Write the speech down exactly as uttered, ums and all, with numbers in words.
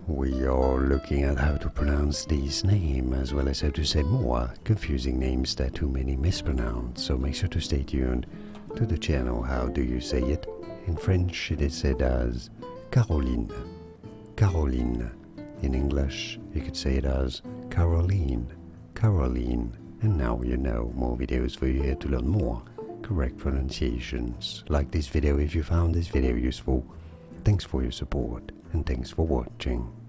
We are looking at how to pronounce these names as well as how to say more confusing names that too many mispronounce, so make sure to stay tuned to the channel. How do you say it? In French it is said as Caroline, Caroline. In English you could say it as Caroline, Caroline. And now you know. More videos for you here to learn more correct pronunciations. Like this video if you found this video useful. Thanks for your support and thanks for watching.